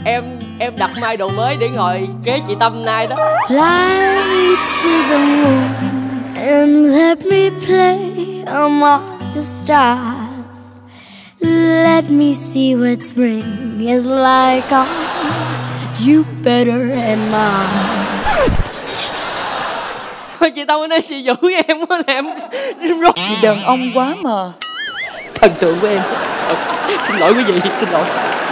Em đặt mai đồ mới để ngồi kế chị Tâm nay đó. Fly me to the moon and let me play among the stars. Let me see what spring is like on Jupiter and Mars. Thôi chị Tâm bữa nay chị Vũ em á là em rốt. Chị đàn ông quá mà. Thần tượng của em. Xin lỗi quý vị, xin lỗi.